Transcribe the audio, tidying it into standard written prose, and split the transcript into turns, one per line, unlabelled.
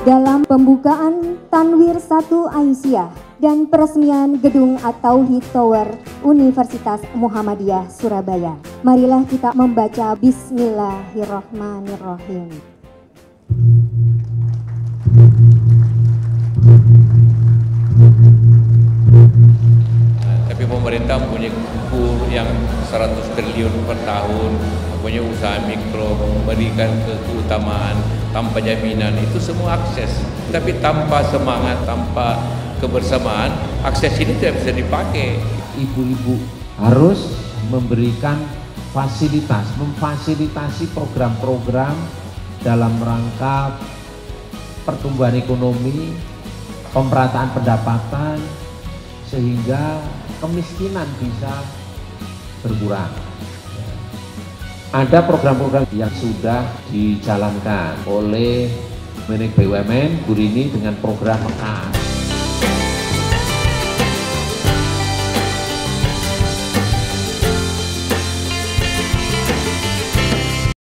dalam pembukaan Tanwir 1 Aisyah dan peresmian Gedung At-Tauhid Tower Universitas Muhammadiyah Surabaya. Marilah kita membaca Bismillahirrahmanirrahim.
Tapi pemerintah mempunyai buku yang 100 triliun per tahun, mempunyai usaha mikro, memberikan keutamaan tanpa jaminan, itu semua akses. Tapi tanpa semangat, tanpa kebersamaan, akses ini tidak bisa dipakai.
Ibu-ibu harus memberikan fasilitas, memfasilitasi program-program dalam rangka pertumbuhan ekonomi, pemerataan pendapatan, sehingga kemiskinan bisa berkurang. Ada program-program yang sudah dijalankan oleh Meneg BUMN Bu Rini dengan program Mekar.